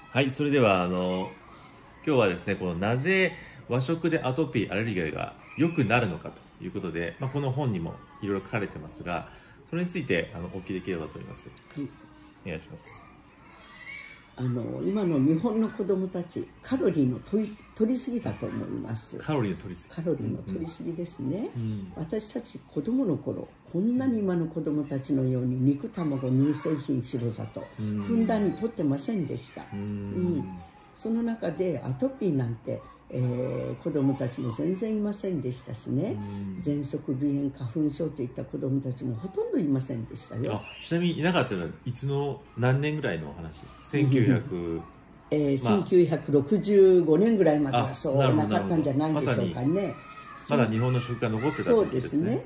はい、それでは今日はですね、このなぜ和食でアトピー、アレルギーが良くなるのかということで、この本にもいろいろ書かれてますが、それについてお聞きできればと思います。はい、お願いします。 今の日本の子どもたち、カロリーの取りすぎだと思います。 カロリーの取りすぎ。 カロリーの取りすぎですね。私たち子どもの頃、こんなに今の子どもたちのように肉、卵、乳製品、白砂糖、ふんだんに取ってませんでした。その中でアトピーなんて、子どもたちも全然いませんでしたしね、喘息、鼻炎、花粉症といった子どもたちもほとんどいませんでしたよ。 ちなみにいなかったのはいつの何年ぐらいのお話ですか ？1965年ぐらいまではそうなかったんじゃないでしょうかね。 まだ日本の習慣残ってたんですね。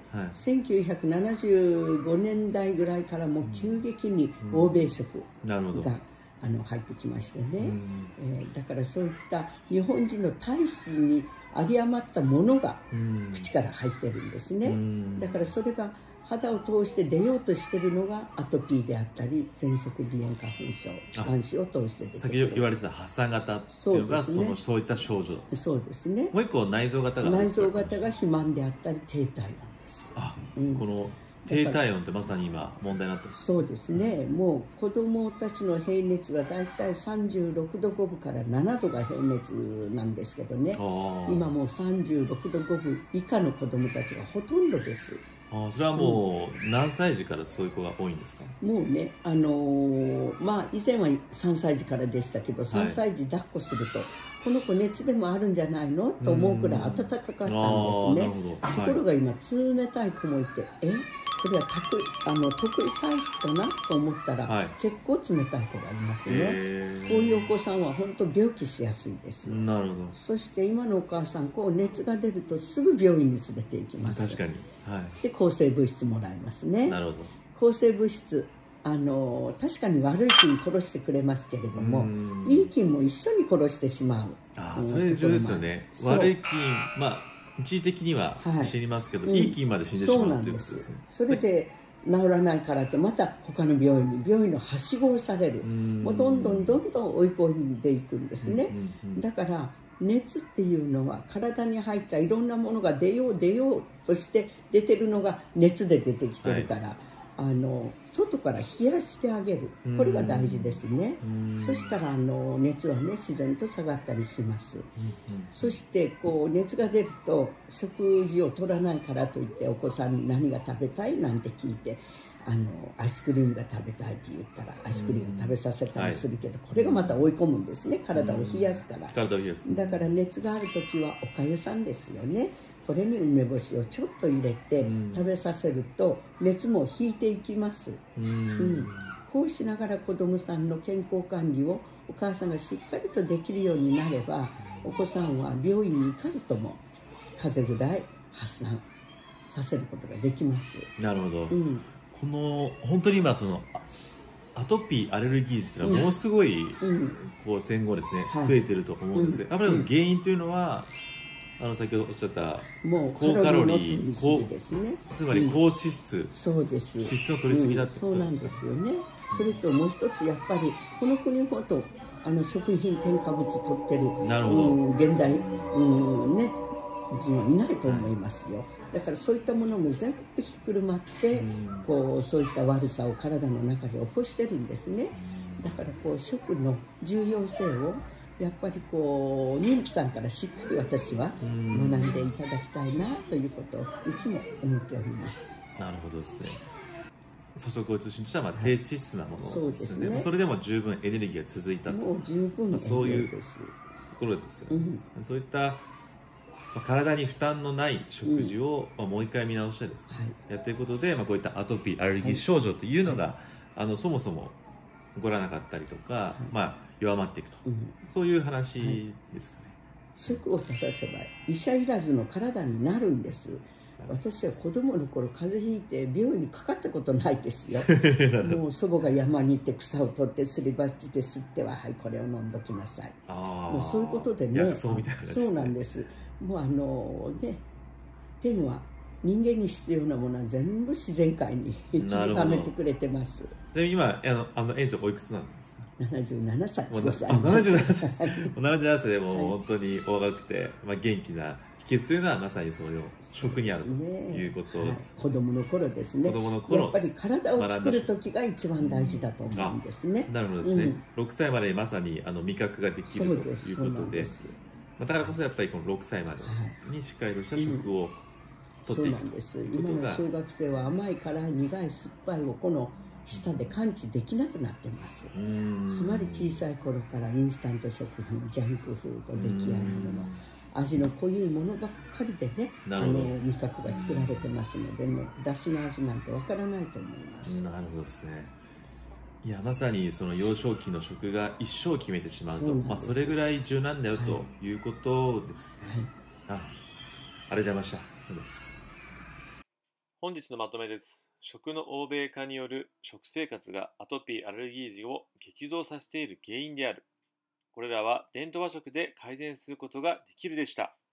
1975年代ぐらいからもう急激に欧米食が入ってきましてね、だからそういった日本人の体質に有り余ったものが口から入ってるんですね。だからそれが肌を通して出ようとしているのがアトピーであったり、喘息、鼻炎、花粉症、気管支を通して出てくる。 先言われてた発散型っていうのがそういった症状。 そうですね。 もう一個内臓型が肥満であったり低体温です。 この低体温ってまさに今問題になってます。 そうですね。もう子どもたちの平熱がだいたい36度5分から7度が平熱なんですけどね、今もう36度5分以下の子どもたちがほとんどです。 それはもう何歳児からそういう子が多いんですか？ もうね、以前は3歳児からでしたけど、3歳児抱っこすると、この子熱でもあるんじゃないのと思うくらい暖かかったんですね。ところが今冷たい子もいて、これは特異体質かなと思ったら、結構冷たい子がいますね。こういうお子さんは本当病気しやすいです。 なるほど。 そして今のお母さん、熱が出るとすぐ病院に連れて行きます。 確かに。 で抗生物質もらいますね。 なるほど。 抗生物質、確かに悪い菌殺してくれますけれども、いい菌も一緒に殺してしまう。 それ重要ですよね。悪い菌、一時的には死にますけど、いい菌まで死んでしまうということですね。 それで治らないからってまた他の病院のはしごをされる。もうどんどん追い込んでいくんですね。だから熱っていうのは体に入ったいろんなものが出ようとして出てるのが熱で出てきてるから、外から冷やしてあげる、これが大事ですね。そしたら熱はね自然と下がったりします。そして熱が出ると食事を取らないからといってお子さんに何が食べたいなんて聞いてアイスクリームが食べたいって言ったらアイスクリーム食べさせたりするけど、これがまた追い込むんですね。体を冷やすから。だから熱がある時はおかゆさんですよね。これに梅干しをちょっと入れて食べさせると熱も引いていきます。こうしながら子どもさんの健康管理をお母さんがしっかりとできるようになれば、お子さんは病院に行かずとも風邪ぐらい発散させることができます。 なるほど。本当に今アトピー、アレルギーっていうのはものすごい戦後ですね、増えてると思うんですけど、やっぱり原因というのは先ほどおっしゃった高カロリー、つまり高脂質、脂質の取りすぎだってそうなんですよね。それともう一つやっぱりこの国ほど食品添加物取ってる現代人はいないと思いますよ。だからそういったものも全部ひっくるまってそういった悪さを体の中で起こしてるんですね。だから食の重要性をやっぱり妊婦さんからしっかり私は学んでいただきたいなということをいつも思っております。 なるほどですね。粗食を中心とした低脂質なものですね。それでも十分エネルギーが続いたと。 もう十分そういうところですよね。そういった体に負担のない食事をもう一回見直してですね、やっていくことでこういったアトピー、アレルギー症状というのがそもそも起こらなかったりとか、弱まっていくと、そういう話ですかね。 食を正せば医者いらずの体になるんです。私は子供の頃風邪ひいて病院にかかったことないですよ。もう祖母が山に行って草を取ってすり鉢で吸ってはこれを飲んどきなさい。もうそういうことでね。そうなんです。もうっていうのは人間に必要なものは全部自然界に散りばめてくれてます。 で今園長おいくつなんですか？ 77歳もうございます。 77歳77歳でも本当にお若くて、元気な秘訣というのはまさにそういう食にあるということです。 子供の頃ですね。 子供の頃やっぱり体を作る時が一番大事だと思うんですね。 なるほどですね。6歳までまさに味覚ができるということで、だからこそやっぱりこの6歳までにしっかりとした食をとっていく。そうなんです。 今の小学生は甘い辛い苦い酸っぱいをこの舌で感知できなくなってます。つまり小さい頃からインスタント食品、ジャンクフード、出来合いもの、味の濃いものばっかりでね、味覚が作られてますのでね、だしの味なんてわからないと思います。 なるほどですね。いや、まさにその幼少期の食が一生決めてしまうと、それぐらい重要なんだよということですね。ありがとうございました。本日のまとめです。食の欧米化による食生活がアトピー・アレルギー時を激増させている原因である。これらは伝統和食で改善することができるでした。